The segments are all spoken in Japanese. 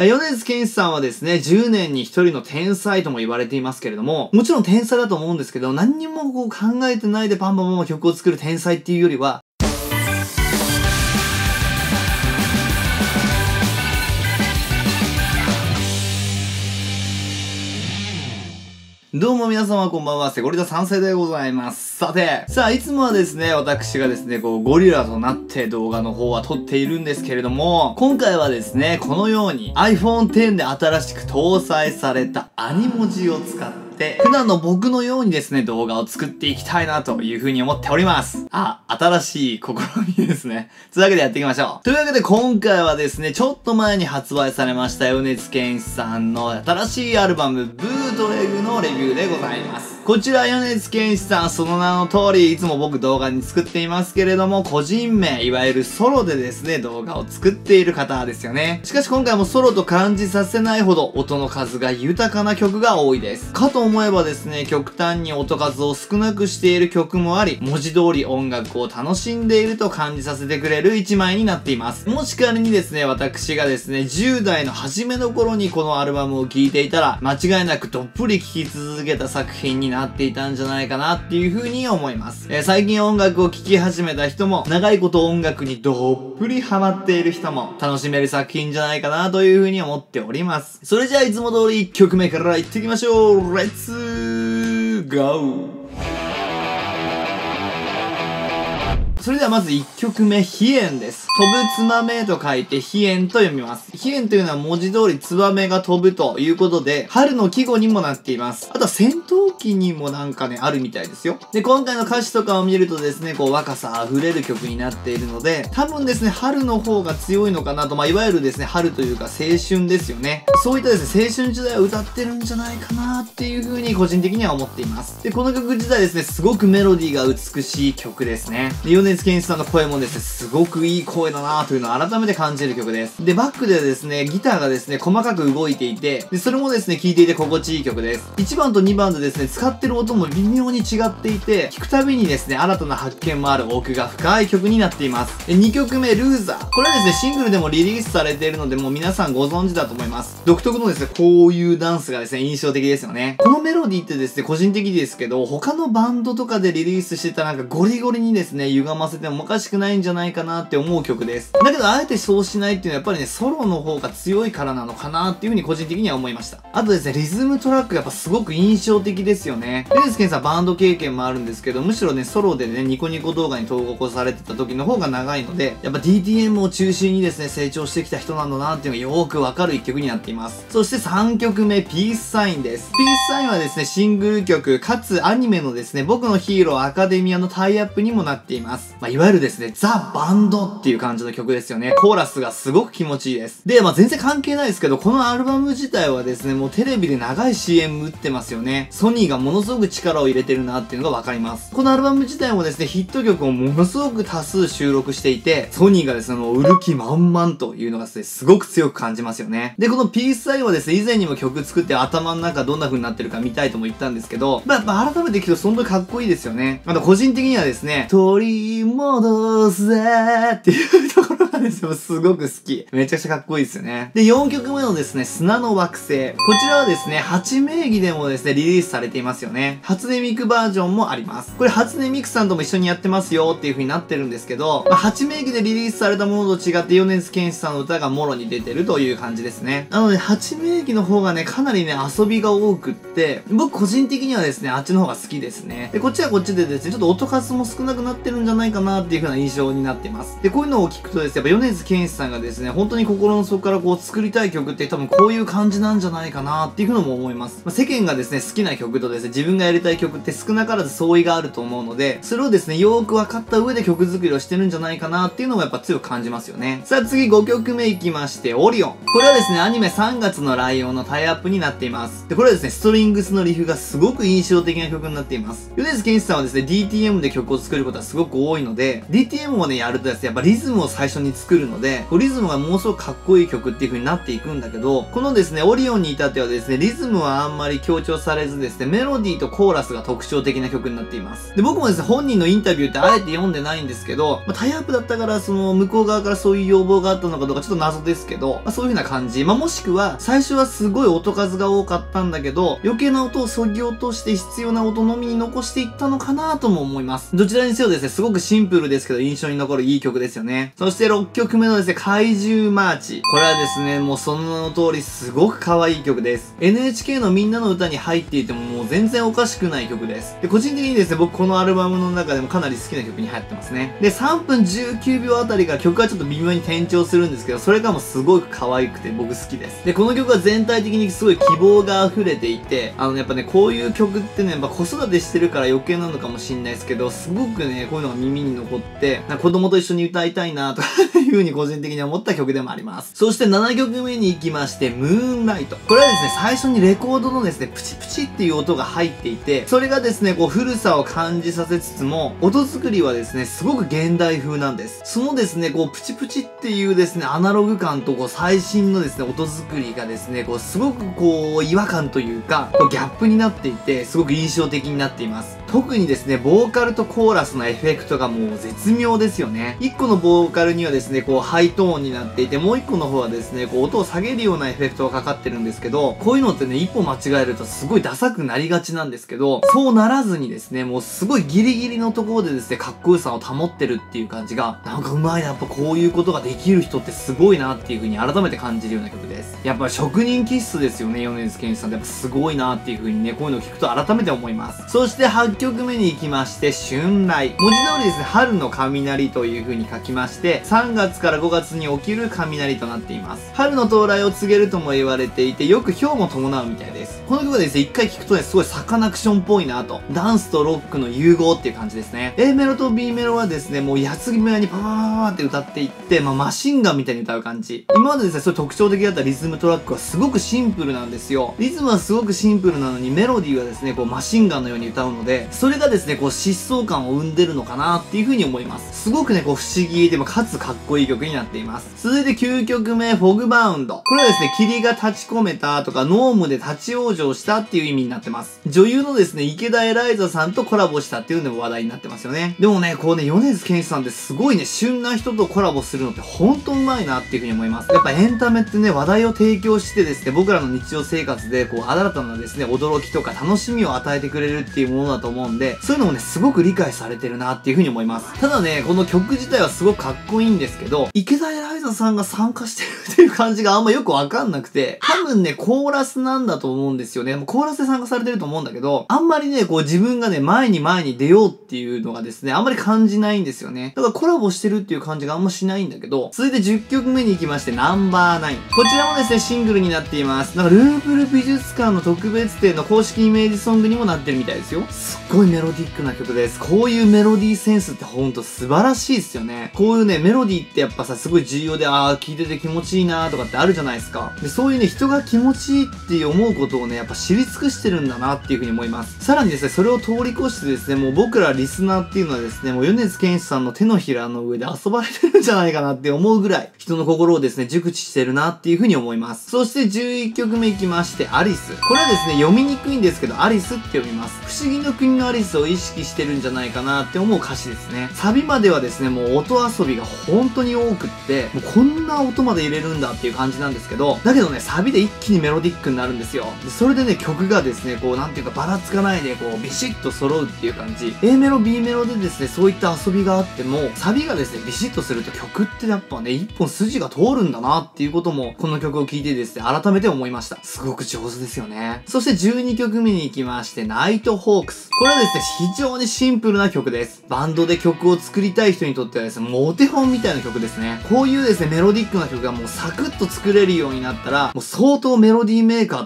米津玄師さんはですね、10年に1人の天才とも言われていますけれども、もちろん天才だと思うんですけど、何にもこう考えてないでバンバンバンバン曲を作る天才っていうよりは、どうも皆様こんばんは、セゴリタ3世でございます。さあ、いつもはですね、私がですね、ゴリラとなって動画の方は撮っているんですけれども、今回はですね、このように iPhone X で新しく搭載されたアニ文字を使って、普段の僕のようにですね、動画を作っていきたいなというふうに思っております。新しい試みですね。というわけでやっていきましょう。というわけで今回はですね、ちょっと前に発売されました米津玄師さんの新しいアルバム、ブートレグのレビューでございます。こちら米津玄師さん、その名の通り、いつも僕動画に作っていますけれども、個人名、いわゆるソロでですね、動画を作っている方ですよね。しかし今回もソロと感じさせないほど音の数が豊かな曲が多いです。かと思えばですね、極端に音数を少なくしている曲もあり、文字通り音楽を楽しんでいると感じさせてくれる一枚になっています。もし仮にですね、私がですね、10代の初めの頃にこのアルバムを聴いていたら、間違いなくどっぷり聴き続けた作品になっていたんじゃないかなっていう風に思います。最近音楽を聴き始めた人も、長いこと音楽にどっぷりハマっている人も、楽しめる作品じゃないかなという風に思っております。それじゃあいつも通り1曲目からいっていきましょう。レッツゴー。それではまず1曲目、飛燕です。飛ぶツバメと書いて飛燕と読みます。飛燕というのは文字通りツバメが飛ぶということで、春の季語にもなっています。あとは戦闘機にもなんかね、あるみたいですよ。で、今回の歌詞とかを見るとですね、若さ溢れる曲になっているので、多分ですね、春の方が強いのかなと、いわゆるですね、春というか青春ですよね。そういったですね、青春時代を歌ってるんじゃないかなっていう風に個人的には思っています。で、この曲自体ですね、すごくメロディーが美しい曲ですね。で、米津玄師さんの声もですね、すごくいい声だなというのを改めて感じる曲です。で、バックでですね、ギターがですね、細かく動いていて、で、それもですね、聴いていて心地いい曲です。1番と2番でですね、使ってる音も微妙に違っていて、聴くたびにですね、新たな発見もある奥が深い曲になっています。で、2曲目、ルーザー。これはですね、シングルでもリリースされているので、もう皆さんご存知だと思います。独特のですね、こういうダンスがですね、印象的ですよね。このメロディーってですね、個人的ですけど、他のバンドとかでリリースしてたなんかゴリゴリにですね、歪ませてもおかしくないんじゃないかなって思う曲です。だけど、あえてそうしないっていうのはやっぱりね、ソロの方が強いからなのかなっていう風に個人的には思いました。あとですね、リズムトラックやっぱすごく印象的ですよね。米津玄師さんバンド経験もあるんですけど、むしろね、ソロでね、ニコニコ動画に投稿されてた時の方が長いので、やっぱ DTM を中心にですね、成長してきた人なんだなっていうのがよーくわかる一曲になっています。そして3曲目、ピースサインです。ピースサインはですね、シングル曲、かつアニメのですね、僕のヒーローアカデミアのタイアップにもなっています。いわゆるですね、ザ・バンドっていう感じの曲ですよね。コーラスがすごく気持ちいいです。で、全然関係ないですけど、このアルバム自体はですね、もうテレビで長い CM 打ってますよね。ソニーがものすごく力を入れてるなっていうのがわかります。このアルバム自体もですね、ヒット曲をものすごく多数収録していて、ソニーがですね、売る気満々というのがですね、すごく強く感じますよね。で、このピースサインはですね、以前にも曲作って頭の中どんな風になってるか見たいとも言ったんですけど、改めて聞くと本当にかっこいいですよね。個人的にはですね、取り戻せっていうところがですね、すごく好き。めちゃくちゃかっこいいですよね。で、4曲目のですね、砂の惑星。こちらはですね、8名義でもですね、リリースされていますよね。初音ミクバージョンもあります。これ初音ミクさんとも一緒にやってますよっていう風になってるんですけど、8名義でリリースされたものと違って米津玄師さんの歌がもろに出てるという感じですね。なので、8名義の方がね、かなりね、遊びが多くって、僕個人的にはですね、あっちの方が好きですね。で、こっちはこっちでですね、ちょっと音数も少なくなってるんじゃないかなっていう風な印象になっています。で、こういうのを聞くとですね、やっぱ米津玄師さんがですね、本当に心の底から作りたい曲って多分こういう感じなんじゃないかなっていうのも思います。世間がですね、好きな曲とですね、自分がやりたい曲って少なからず相違があると思うので、それをですね、よーく分かった上で曲作りをしてるんじゃないかなっていうのもやっぱ強く感じますよね。さあ次5曲目いきまして、オリオン。これはですね、アニメ3月のライオンのタイアップになっています。で、これはですね、ストリングスのリフがすごく印象的な曲になっています。米津玄師さんはですね、DTM で曲を作ることはすごく多いので、DTM をね、やるとですね、やっぱリズムを最初に作るので、リズムがものすごくかっこいい曲っていう風になっていくんだけど、このですね、オリオンに至ってはですね、リズムはあんまり強調されずですね、メロディーとコーラスが特徴的な曲になっています。で、僕もですね、本人のインタビューってあえて読んでないんですけど、タイアップだったから、その、向こう側からそういう要望があったのかどうかちょっと謎ですけど、そういう風な感じ。もしくは、最初はすごい音数が多かったんだけど、余計な音を削ぎ落として必要な音のみに残していったのかなとも思います。どちらにせよですね、すごくシンプルですけど、印象に残るいい曲ですよね。そして6曲目のですね、怪獣マーチ。これはですね、もうその名の通りすごく可愛い曲です。NHK のみんなの歌に入っていてももう全然おかしくない曲です。で、個人的にですね、僕このアルバムの中でもかなり好きな曲に入ってますね。で、3分19秒あたりから曲がちょっと微妙に転調するんですけど、それがもうすごく可愛くて僕好きです。で、この曲は全体的にすごい希望が溢れていて、やっぱね、こういう曲ってね、子育てしてるから余計なのかもしんないですけど、すごくね、こういうのが耳に残って、子供と一緒に歌いたいなとかいう風に個人的に思った曲でもあります。そして7曲目に行きまして、ムーンライト。これはですね、最初にレコードのですね、プチプチっていう音が入っていて、それがですね、こう古さを感じさせつつも、音作りはですね、すごく現代風なんです。そのですね、こうプチプチっていうですね、アナログ感とこう最新のですね、音作りがですね、こうすごくこう違和感というか、こうギャップになっていて、すごく印象的になっています。特にですね、ボーカルとコーラスのエフェクトがもう絶妙ですよね。1個のボーカルにはですね、こうハイトーンになっていて、もう1個の方はですね、こう音を下げるようなエフェクトがかかってるんですけど、こういうのってね、一歩間違えるとすごいダサくなりがちなんですけど、そうならずにですね、もうすごいギリギリのところでですね、かっこよさを保ってるっていう感じが、なんかうまいな、やっぱこういうことができる人ってすごいなっていう風に改めて感じるような曲です。やっぱ職人気質ですよね、米津玄師さんってやっぱすごいなっていう風にね、こういうのを聞くと改めて思います。そして8曲目に行きまして、春雷。文字通りですね、春の雷という風に書きまして、3月から5月に起きる雷となっています。春の到来を告げるとも言われていて、よく雹も伴うみたいです。この曲はですね、一回聴くとね、すごいサカナクションっぽいなと。ダンスとロックの融合っていう感じですね。A メロと B メロはですね、もう矢継ぎ早にパパパパって歌っていって、マシンガンみたいに歌う感じ。今までですね、そういう特徴的だったリズムトラックはすごくシンプルなんですよ。リズムはすごくシンプルなのに、メロディーはですね、こうマシンガンのように歌うので、それがですね、こう疾走感を生んでるのかなっていう風に思います。すごくね、こう不思議でもかつかっこいい曲になっています。続いて9曲目、フォグバウンド。これはですね、霧が立ち込めたとか、ノームで立ち往生したっていう意味になってます。女優のですね、池田エライザさんとコラボしたっていうのも話題になってますよね。でもね、こうね、米津玄師さんってすごいね、旬な人とコラボするのってほんとうまいなっていう風に思います。やっぱエンタメってね、話題を提供してですね、僕らの日常生活で、こう、新たなですね、驚きとか楽しみを与えてくれるっていうものだと思うんで、そういうのもね、すごく理解されてるなっていう風に思います。ただね、この曲自体はすごくかっこいいんですけど、池田エライザさんが参加してるっていう感じがあんまよくわかんなくて、多分ね、コーラスなんだと思うんですよね。コーラスで参加されてると思うんだけど、あんまりね、こう自分がね、前に出ようっていうのがですね、あんまり感じないんですよね。だからコラボしてるっていう感じがあんましないんだけど、続いて10曲目に行きまして、ナンバー9。こちらもですね、シングルになっています。なんかルーブル美術館の特別展の公式イメージソングにもなってるみたいですよ。すっごいメロディックな曲です。こういうメロディーセンスってほんと素晴らしいですよね。こういうね、メロディーってやっぱさ、すごい重要で、聴いてて気持ちいいなとかってあるじゃないですか。で、そういうね、人が気持ちいいって思うことをね、やっぱ知り尽くしてるんだなっていう風に思います。さらにですね、それを通り越してですね、もう僕らリスナーっていうのはですね、もう米津玄師さんの手のひらの上で遊ばれてるんじゃないかなって思うぐらい、人の心をですね、熟知してるなっていう風に思います。そして11曲目いきまして、アリス。これはですね、読みにくいんですけど、アリスって読みます。不思議の国のアリスを意識してるんじゃないかなって思う歌詞ですね。サビまではですね、もう音遊びが本当に多くって、もうこんな音まで入れるんだっていう感じなんですけど、だけどね、サビで一気にメロディックになるんですよ。で、それでね、曲がですね、こう、なんていうかばらつかないで、こう、ビシッと揃うっていう感じ。A メロ、B メロでですね、そういった遊びがあっても、サビがですね、ビシッとすると曲ってやっぱね、一本筋が通るんだなっていうことも、この曲を聴いてですね、改めて思いました。すごく上手ですよね。そして12曲目に行きまして、ナイトホークス。これはですね、非常にシンプルな曲です。バンドで曲を作りたい人にとってはですね、もうお手本みたいな曲ですね。こういうですね、メロディックな曲がもうサクッと作れるようになったら、もう相当メロディーメーカーとしてはもう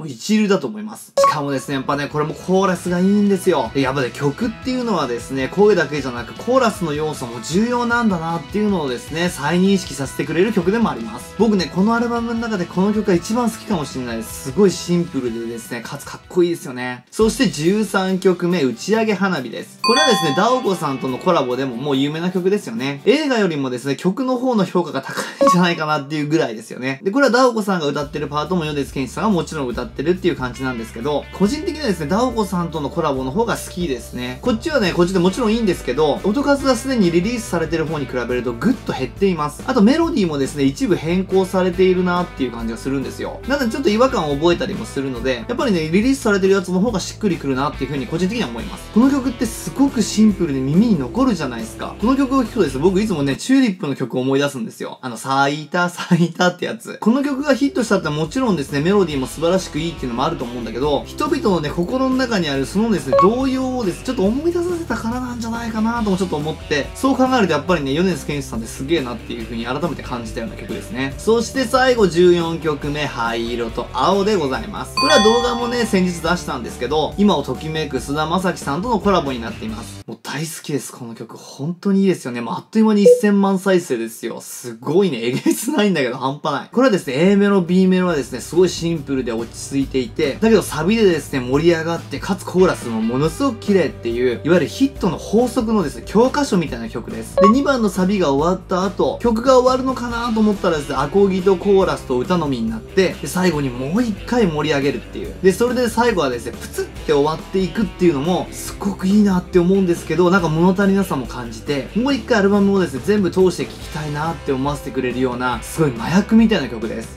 一流だと思います。しかもですね、やっぱね、これもコーラスがいいんですよ。でやっぱね、曲っていうのはですね、声だけじゃなくコーラスの要素も重要なんだなっていうのをですね、再認識させてくれる曲でもあります。僕ね、このアルバムの中でこの曲が一番好きかもしれないです。すごいシンプルでですね、かつかっこいいですよね。そして13曲目、打ち上げ花火です。これはですね、ダオコさんとのコラボでももう有名な曲ですよね。映画よりもですね、曲の方の評価が高いんじゃないかなっていうぐらいですよね。で、これはダオコさんが歌ってるパートも米津玄師さんがもちろん歌ってるっていう感じなんですけど、個人的にはですね、ダオコさんとのコラボの方が好きですね。こっちはね、こっちでもちろんいいんですけど、音数がすでにリリースされてる方に比べるとぐっと減っています。あとメロディーもですね、一部変更されているなっていう感じがするんですよ。なのでちょっと違和感を覚えたりもするので、やっぱりね、リリースされてるやつの方がしっくりくるなっていう風に個人的には思います。この曲ってすごくシンプルで耳に残るじゃないですか。この曲を聴くとですね、僕いつもね、チューリップの曲を思い出すんですよ。咲いた咲いたってやつ。この曲がヒットしたってもちろんですね、メロディーも素晴らしくいいっていうのもあると思うんだけど、人々のね、心の中にあるそのですね、動揺をですね、ちょっと思い出させたからなんじゃないかなともちょっと思って、そう考えるとやっぱりね、米津玄師さんってすげえなっていう風に改めて感じたような曲ですね。そして最後14曲目、灰色と青でございます。これは動画もね、先日出したんですけど、今をときめく菅田将暉さんとのコラボになっています。もう大好きです、この曲。本当にいいですよね。もうあっという間に1000万再生ですよ。すごいね。えげつないんだけど半端ない。これはですね、A メロ、B メロはですね、すごいシンプルで落ち着いていて、だけどサビでですね、盛り上がって、かつコーラスもものすごく綺麗っていう、いわゆるヒットの法則のですね、教科書みたいな曲です。で、2番のサビが終わった後、曲が終わるのかなと思ったらですね、アコギとコーラスと歌のみになって、で、最後にもう一回盛り上げるっていう。で、それで最後はですね、プツって終わっていくっていうのも、すごくいいなって思うんですけど、なんか物足りなさも感じて、もう一回アルバムをですね、全部通して聴きたいなって思わせてくれるような、すごい麻薬みたいな曲です。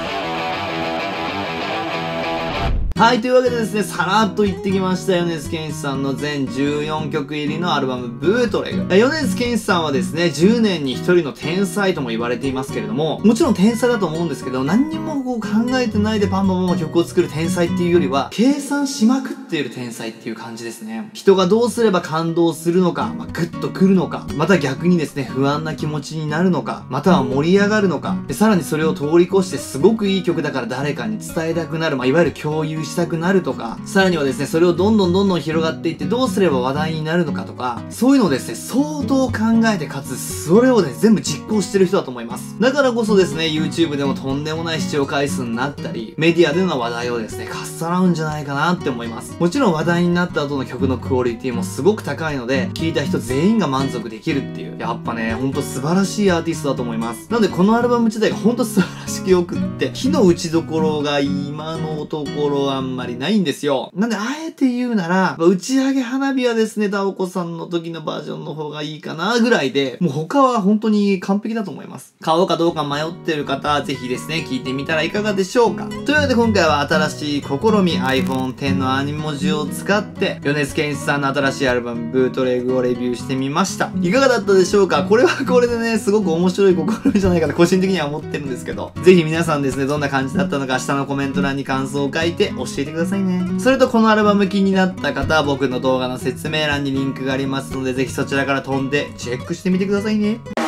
はい、というわけでですね、さらっと言ってきました、米津玄師さんの全14曲入りのアルバム、ブートレグ。米津玄師さんはですね、10年に1人の天才とも言われていますけれども、もちろん天才だと思うんですけど、何にもこう考えてないでパンパンパン曲を作る天才っていうよりは、計算しまくっている天才っていう感じですね。人がどうすれば感動するのか、グッと来るのか、また逆にですね、不安な気持ちになるのか、または盛り上がるのか、で、さらにそれを通り越してすごくいい曲だから誰かに伝えたくなる、いわゆる共有したくなるとか、さらにはですね、それをどんどん広がっていってどうすれば話題になるのかとか、そういうのをですね、相当考えてかつ、それをね、全部実行してる人だと思います。だからこそですね、YouTube でもとんでもない視聴回数になったり、メディアでの話題をですね、かっさらうんじゃないかなって思います。もちろん話題になった後の曲のクオリティもすごく高いので、聴いた人全員が満足できるっていう、やっぱね、ほんと素晴らしいアーティストだと思います。なのでこのアルバム自体がほんと素晴らしくよくって、火の打ちどころが今のところあんまりないんですよ。なんであえて言うなら、打ち上げ花火はですね、ダオコさんの時のバージョンの方がいいかなぐらいで、もう他は本当に完璧だと思います。買おうかどうか迷ってる方はぜひですね、聞いてみたらいかがでしょうか。というわけで今回は新しい試み iPhone X のアニ文字を使って、米津玄師さんの新しいアルバム、ブートレグをレビューしてみました。いかがだったでしょうか。これはこれでね、すごく面白い試みじゃないかと個人的には思ってるんですけど、ぜひ皆さんですね、どんな感じだったのか下のコメント欄に感想を書いて教えてくださいね。それとこのアルバム気になった方は僕の動画の説明欄にリンクがありますので、ぜひそちらから飛んでチェックしてみてくださいね。